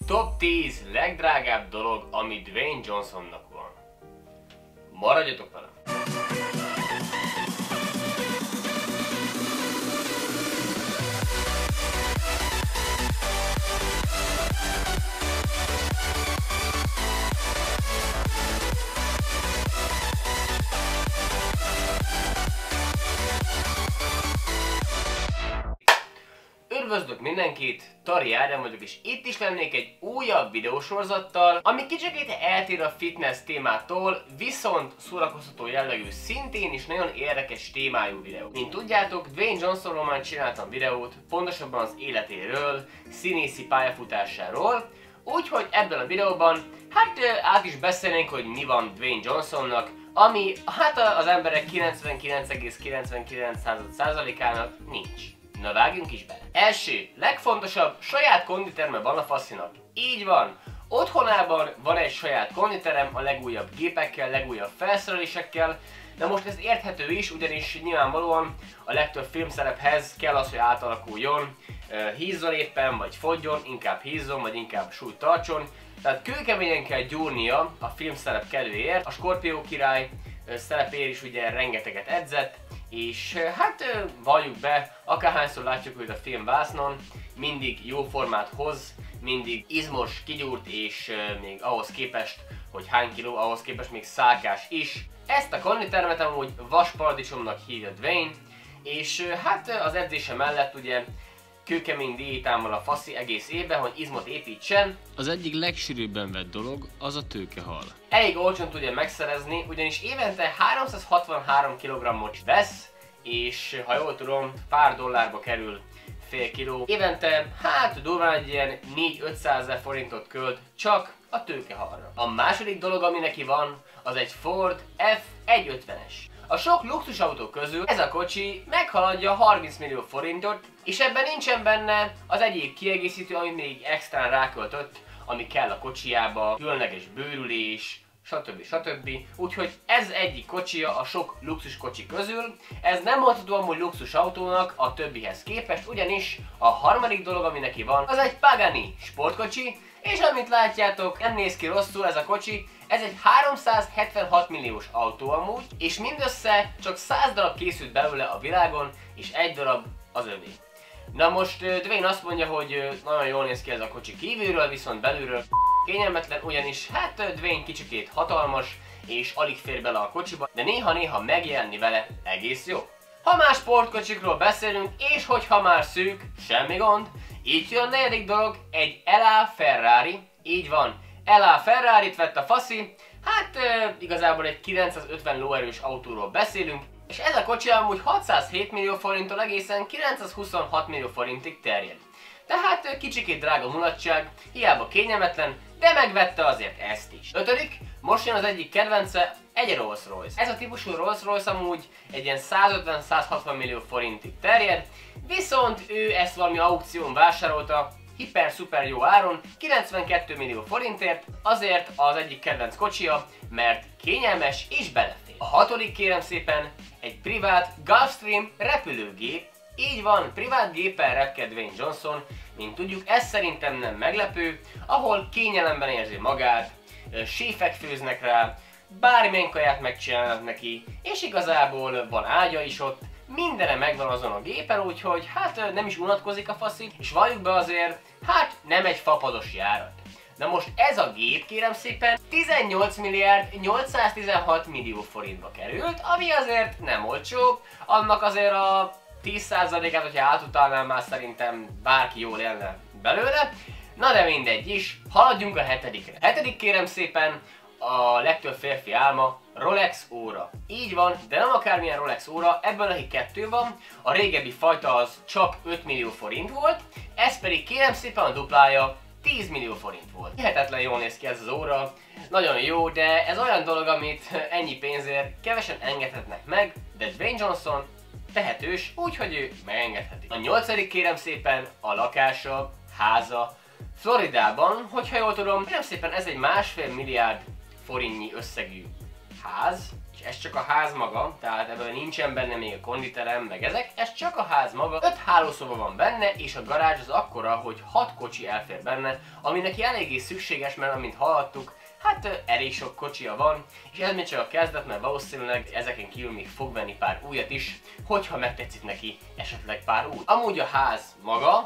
Top 10 legdrágább dolog, ami Dwayne Johnsonnak van. Maradjatok velem! Üdvözlök mindenkit, Tari Ádám vagyok, és itt is lennék egy újabb videósorozattal, ami kicsit eltér a fitness témától, viszont szórakoztató jellegű, szintén is nagyon érdekes témájú videó. Mint tudjátok, Dwayne Johnsonról már csináltam videót, pontosabban az életéről, színészi pályafutásáról, úgyhogy ebben a videóban át is beszélnénk, hogy mi van Dwayne Johnsonnak, ami az emberek 99,99%-ának nincs. Na vágjunk is bele. Első, legfontosabb, saját konditerme van a faszinak. Így van. Otthonában van egy saját konditerem a legújabb gépekkel, legújabb felszerelésekkel. De most ez érthető is, ugyanis nyilvánvalóan a legtöbb filmszerephez kell az, hogy átalakuljon, hízzon éppen, vagy fogjon, inkább hízzon, vagy inkább súlyt tartson. Tehát kőkeményen kell gyúrnia a filmszerep kedvéért. A Skorpió király szerepéért is ugye rengeteget edzett, és valljuk be, akárhányszor látjuk őt a filmvásznon, mindig jó formát hoz, mindig izmos, kigyúrt, és még ahhoz képest, hogy hány kiló, ahhoz képest még szálkás is. Ezt a konditermet amúgy vasparadicsomnak hívja Dwayne, és az edzése mellett ugye kőkemény diétán van a faszi egész évben, hogy izmot építsen. Az egyik legsűrűbben vett dolog az a tőkehal. Elég olcsón tudja megszerezni, ugyanis évente 363 kg-ot vesz, és ha jól tudom, pár dollárba kerül fél kiló. Évente durván egy ilyen 4-500 ezer forintot költ csak a tőkehalra. A második dolog, ami neki van, az egy Ford F150-es. A sok luxusautó közül ez a kocsi meghaladja 30 millió forintot, és ebben nincsen benne az egyéb kiegészítő, amit még extrán ráköltött, ami kell a kocsijába, különleges bőrülés, stb. Úgyhogy ez egyik kocsia a sok luxus kocsi közül. Ez nem mondható amúgy luxus autónak a többihez képest, ugyanis a harmadik dolog, ami neki van, az egy Pagani sportkocsi, és amit látjátok, nem néz ki rosszul ez a kocsi, ez egy 376 milliós autó amúgy, és mindössze csak 100 darab készült belőle a világon, és egy darab az övé. Na most Dwayne azt mondja, hogy nagyon jól néz ki ez a kocsi kívülről, viszont belülről kényelmetlen, ugyanis Dwayne kicsikét hatalmas, és alig fér bele a kocsiba, de néha-néha megjelenni vele egész jó. Ha már sportkocsikról beszélünk, és hogyha már szűk, semmi gond, így jön a negyedik dolog, egy LA Ferrari, így van, LA Ferrarit vett a faszi, igazából egy 950 lóerős autóról beszélünk, és ez a kocsi amúgy 607 millió forinttól egészen 926 millió forintig terjed. Tehát kicsikét drága mulatság, hiába kényelmetlen, de megvette azért ezt is. Ötödik, most jön az egyik kedvence, egy Rolls Royce. Ez a típusú Rolls Royce amúgy egy ilyen 150-160 millió forintig terjed, viszont ő ezt valami aukción vásárolta, hiper-szuper jó áron, 92 millió forintért, azért az egyik kedvenc kocsia, mert kényelmes és belefér. A hatodik kérem szépen, egy privát Gulfstream repülőgép, így van, privát géppel repked Dwayne Johnson, mint tudjuk, ez szerintem nem meglepő, ahol kényelemben érzi magát, séfek főznek rá, bármilyen kaját megcsinálnak neki, és igazából van ágya is ott, mindene megvan azon a gépen, úgyhogy nem is unatkozik a faszi, és valljuk be azért, nem egy fapados járat. Na most ez a gép kérem szépen 18 milliárd 816 millió forintba került, ami azért nem olcsó, annak azért a 10%-át, hogyha átutalnám, már szerintem bárki jól élne belőle. Na de mindegy is, haladjunk a hetedikre. Hetedik kérem szépen, a legtöbb férfi álma, Rolex óra. Így van, de nem akármilyen Rolex óra, ebből neki kettő van, a régebbi fajta az csak 5 millió forint volt, ez pedig kérem szépen a duplája 10 millió forint volt. Hihetetlen jól néz ki ez az óra, nagyon jó, de ez olyan dolog, amit ennyi pénzért kevesen engedhetnek meg, de Dwayne Johnson tehetős, úgyhogy ő megengedheti. A nyolcadik kérem szépen a lakása, háza, Floridában, hogyha jól tudom, kérem szépen ez egy 1,5 milliárd forintnyi összegű ház, és ez csak a ház maga, tehát ebből nincsen benne még a konditerem, meg ezek, ez csak a ház maga. 5 hálószoba van benne, és a garázs az akkora, hogy 6 kocsi elfér benne, ami neki eléggé szükséges, mert amint hallottuk, hát elég sok kocsia van, és ez még csak a kezdet, mert valószínűleg ezeken kívül még fog venni pár újat is, hogyha megtetszik neki esetleg pár új. Amúgy a ház maga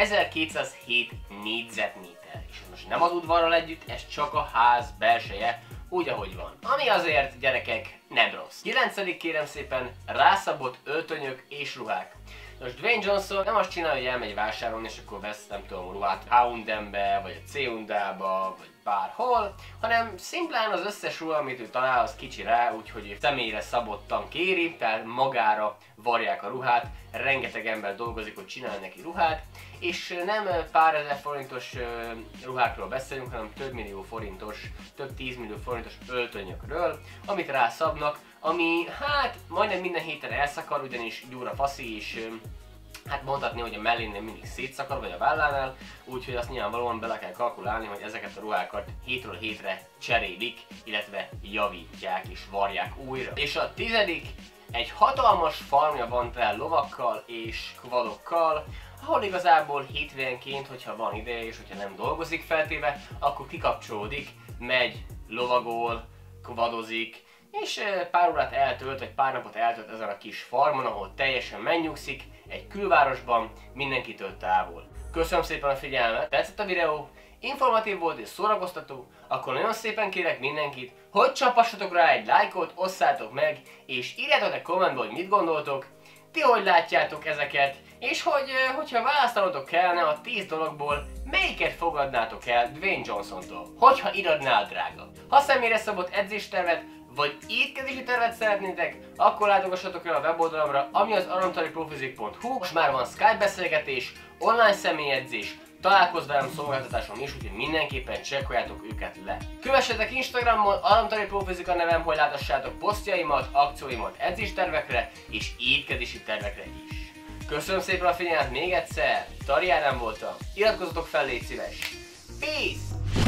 1207 négyzetméter, és most nem az udvarral együtt, ez csak a ház belseje, úgy ahogy van. Ami azért, gyerekek, nem rossz. 9. kérem szépen, rászabott öltönyök és ruhák. Most Dwayne Johnson nem azt csinálja, hogy elmegy vásárolni, és akkor vesz, nem tudom, ruhát H&M-be, vagy a C&A-ba, vagy bárhol, hanem szimplán az összes ruha, amit ő talál, az kicsi rá, úgyhogy személyre szabottan kéri, tehát magára varják a ruhát, rengeteg ember dolgozik, hogy csinál neki ruhát, és nem pár ezer forintos ruhákról beszélünk, hanem több millió forintos, több 10 millió forintos öltönyökről, amit rászabnak, ami hát majdnem minden héten elszakad, ugyanis gyúr a faszi, és hát mondhatni, hogy a mellénél mindig szétszakad, vagy a vállánál, úgyhogy azt nyilvánvalóan bele kell kalkulálni, hogy ezeket a ruhákat hétről hétre cserélik, illetve javítják és varják újra. És a 10. egy hatalmas farmja van tele lovakkal és kvadokkal, ahol igazából hétvénként, hogyha van ideje és hogyha nem dolgozik feltéve, akkor kikapcsolódik, megy, lovagol, kvadozik, és pár órát eltölt, vagy pár napot eltölt ezen a kis farmon, ahol teljesen megnyugszik, egy külvárosban, mindenkitől távol. Köszönöm szépen a figyelmet, tetszett a videó, informatív volt és szórakoztató, akkor nagyon szépen kérek mindenkit, hogy csapassatok rá egy lájkot, osszátok meg, és írjátok egy kommentbe, hogy mit gondoltok, ti hogy látjátok ezeket, és hogyha választanotok kellene a 10 dologból, melyiket fogadnátok el Dwayne Johnsontól, hogyha iradnál drága. Ha személyre szabott edzéstervet, vagy étkezési tervet szeretnétek, akkor látogassatok el a weboldalamra, ami az aramtariprofizik.hu. Most már van Skype beszélgetés, online személyedzés, találkozz velem szolgáltatáson is, úgyhogy mindenképpen csekkoljátok őket le. Kövessetek Instagramon, aramtariprofizik a nevem, hogy látassátok posztjaimat, akcióimat edzéstervekre és étkezési tervekre is. Köszönöm szépen a figyelmet még egyszer, Tari Ádám voltam, iratkozzatok fel, légy szíves! Peace!